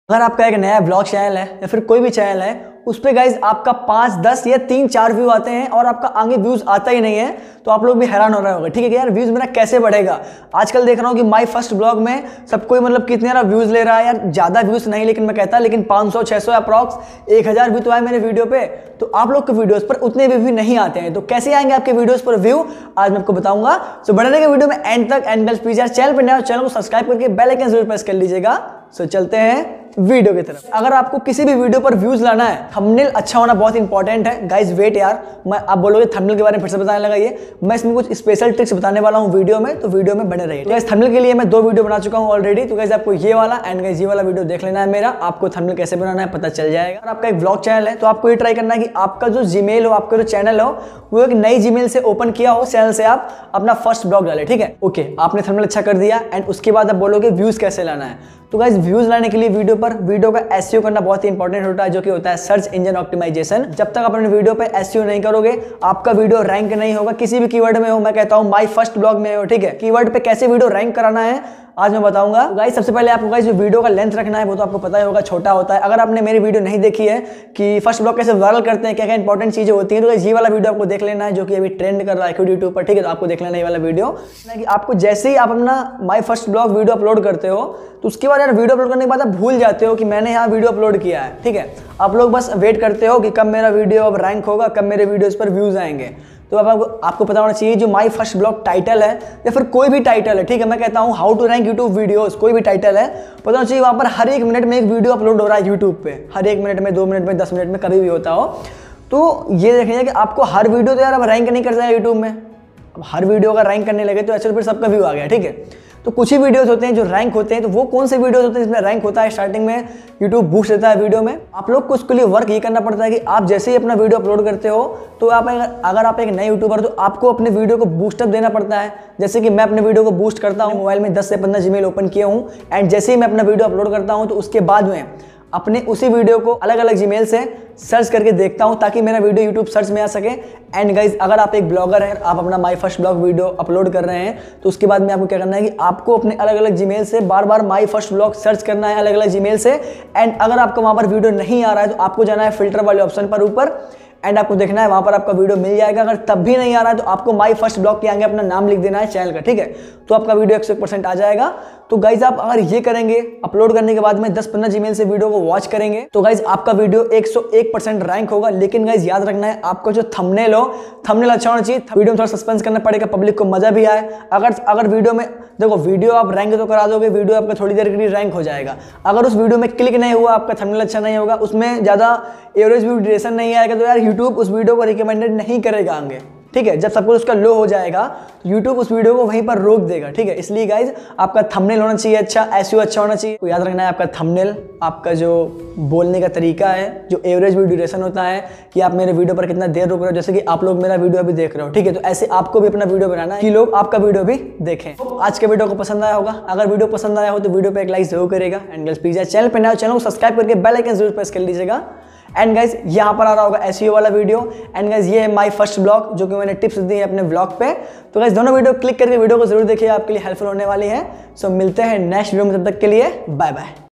अगर आपका एक नया ब्लॉग चैनल है या फिर कोई भी चैनल है, उस पर गाइज आपका 5, 10 या 3, 4 व्यू आते हैं और आपका आगे व्यूज आता ही नहीं है, तो आप लोग भी हैरान हो रहे होंगे। ठीक है कि यार व्यूज मेरा कैसे बढ़ेगा। आजकल देख रहा हूँ कि माय फर्स्ट ब्लॉग में सब कोई मतलब कितने सारा व्यूज ले रहा है यार, ज्यादा व्यूज नहीं लेकिन मैं कहता लेकिन 500, 600 अप्रॉक्स 1000 व्यू तो आए मेरे वीडियो पे। तो आप लोग के वीडियोस पर उतने व्यू नहीं आते हैं, तो कैसे आएंगे आपके वीडियोस पर व्यू, आज मैं आपको बताऊंगा। तो बने रहिएगा वीडियो में एंड तक। एंड प्लीज यार चैनल पर नया चैनल को सब्सक्राइब करके बेल आइकन जरूर प्रेस कर लीजिएगा। सो चलते हैं वीडियो की तरफ। अगर आपको किसी भी वीडियो पर व्यूज लाना है, थंबनेल अच्छा होना बहुत इंपॉर्टेंट है। गाइज वेट यार, मैं आप बोलोगे थंबनेल के बारे में फिर से बताने लगा, ये मैं इसमें कुछ स्पेशल ट्रिक्स बताने वाला हूँ वीडियो में, तो वीडियो में बने रहिए। गाइज थंबनेल के लिए मैं 2 वीडियो बना चुका हूँ ऑलरेडी, तो गाइज आपको ये वाला एंड गाइज ये वाला वीडियो देख लेना है मेरा, आपको थंबनेल कैसे बनाना है पता चल जाएगा। अगर आपका एक ब्लॉग चैनल है तो आपको ये ट्राई करना है कि आपका जो जीमेल हो, आपका जो चैनल हो, वो एक नई जीमेल से ओपन किया हो, चैनल से आप अपना फर्स्ट ब्लॉग डाले। ठीक है, ओके, आपने थंबनेल अच्छा कर दिया एंड उसके बाद आप बोलोगे व्यूज कैसे लाना है। तो गाइज व्यूज लाने के लिए वीडियो का एसईओ करना बहुत ही इंपॉर्टेंट होता है, जो कि होता है सर्च इंजन ऑप्टिमाइजेशन। जब तक आप अपने वीडियो पे एसईओ नहीं करोगे, आपका वीडियो रैंक नहीं होगा। किसी भी कीवर्ड में हो, मैं कहता हूं माय फर्स्ट ब्लॉग में हो, ठीक है, कीवर्ड पे कैसे वीडियो रैंक कराना है आज मैं बताऊंगा। गाइस सबसे पहले आपको गाइस जो वीडियो का लेंथ रखना है वो तो आपको पता ही होगा, छोटा होता है। अगर आपने मेरी वीडियो नहीं देखी है कि फर्स्ट ब्लॉग कैसे वायरल करते हैं, क्या क्या इंपॉर्टेंट चीजें होती हैं, तो गाइस ये वाला वीडियो आपको देख लेना है, जो कि अभी ट्रेंड कर रहा है यूट्यूब पर। ठीक है, तो आपको देख लेना ये वाला वीडियो कि आपको जैसे ही आप अपना my first vlog video upload करते हो, तो उसके बाद यार वीडियो अपलोड करने के बाद आप भूल जाते हो कि मैंने यहाँ वीडियो अपलोड किया है। ठीक है, आप लोग बस वेट करते हो कि कब मेरा वीडियो अब रैंक होगा, कब मेरे वीडियोस पर व्यूज आएंगे। तो अब आपको पता होना चाहिए जो माय फर्स्ट ब्लॉग टाइटल है या फिर कोई भी टाइटल है, ठीक है, मैं कहता हूँ how to rank YouTube videos, कोई भी टाइटल है, पता होना चाहिए वहाँ पर हर 1 मिनट में एक वीडियो अपलोड हो रहा है यूट्यूब पे, हर 1 मिनट में, 2 मिनट में, 10 मिनट में, कभी भी होता हो। तो ये देखिए कि आपको हर वीडियो तो यार अब रैंक नहीं कर जाएगा यूट्यूब में। अब हर वीडियो का रैंक करने लगे तो ऐसे फिर सबका व्यू आ गया। ठीक है, तो कुछ ही वीडियोस होते हैं जो रैंक होते हैं। तो वो कौन से वीडियोस होते हैं जिसमें रैंक होता है, स्टार्टिंग में यूट्यूब बूस्ट देता है वीडियो में। आप लोग को उसके लिए वर्क ये करना पड़ता है कि आप जैसे ही अपना वीडियो अपलोड करते हो, तो आप अगर आप एक नए यूट्यूबर, तो आपको अपने वीडियो को बूस्टअप देना पड़ता है। जैसे कि मैं अपने वीडियो को बूस्ट करता हूँ, मोबाइल में 10 से 15 जीमेल ओपन किए हूँ एंड जैसे ही मैं अपना वीडियो अपलोड करता हूँ, तो उसके बाद में अपने उसी वीडियो को अलग अलग जीमेल से सर्च करके देखता हूं ताकि मेरा वीडियो यूट्यूब सर्च में आ सके। एंड गाइज अगर आप एक ब्लॉगर हैं, आप अपना my first vlog video upload कर रहे हैं, तो उसके बाद में आपको क्या करना है कि आपको अपने अलग अलग जीमेल से बार बार माय फर्स्ट ब्लॉग सर्च करना है अलग अलग जीमेल से। एंड अगर आपका वहां पर वीडियो नहीं आ रहा है तो आपको जाना है फिल्टर वाले ऑप्शन पर ऊपर एंड आपको देखना है वहां पर आपका वीडियो मिल जाएगा। अगर तब भी नहीं आ रहा है तो आपको माय फर्स्ट ब्लॉग के आगे अपना नाम लिख देना है चैनल का। ठीक है, तो आपका वीडियो 101% आ जाएगा। तो गाइज आप अगर ये करेंगे, अपलोड करने के बाद में 10-15 जीमेल से वीडियो को वॉच करेंगे, तो गाइज आपका वीडियो 101% रैंक होगा। लेकिन गाइज याद रखना है, आपका जो थंबनेल हो, थंबनेल अच्छा होना चाहिए। वीडियो में थोड़ा सस्पेंस करना पड़ेगा, पब्लिक को मजा भी आए। अगर वीडियो में देखो, वीडियो आप रैंक तो करा दोगे, वीडियो आपका थोड़ी देर के लिए रैंक हो जाएगा। अगर उस वीडियो में क्लिक नहीं हुआ, आपका थंबनेल अच्छा नहीं होगा, उसमें ज्यादा एवरेज व्यू ड्यूरेशन नहीं आएगा, तो यार यूट्यूब उस वीडियो को रिकमेंडेड नहीं करेगा आगे। ठीक है, जब सब कुछ उसका लो हो जाएगा तो यूट्यूब उस वीडियो को वहीं पर रोक देगा। ठीक है, इसलिए गाइज आपका थंबनेल होना चाहिए अच्छा, एसईओ अच्छा होना चाहिए। तो याद रखना है आपका थंबनेल, आपका जो बोलने का तरीका है, जो एवरेज व्यू ड्यूरेशन होता है कि आप मेरे वीडियो पर कितना देर रुक रहे हो, जैसे कि आप लोग मेरा वीडियो अभी देख रहे हो। ठीक है, तो ऐसे आपको भी अपना वीडियो बनाना है कि लोग आपका वीडियो भी देखें। तो आज के वीडियो को पसंद आया होगा, अगर वीडियो पसंद आया हो तो वीडियो पर एक लाइक जरूर करेगा। एंड गाइस प्लीज चैनल पर नया, चैनल को सब्सक्राइब करके बेल आइकन जरूर प्रेस कर लीजिएगा। एंड गाइज यहाँ पर आ रहा होगा एसईओ वाला वीडियो। एंड गाइज ये है माय फर्स्ट ब्लॉग, जो कि मैंने टिप्स दी है अपने ब्लॉग पे। तो गाइज दोनों वीडियो क्लिक करके वीडियो को जरूर देखिए, आपके लिए हेल्पफुल होने वाली है। सो मिलते हैं नेक्स्ट वीडियो में, तब तक के लिए बाय बाय।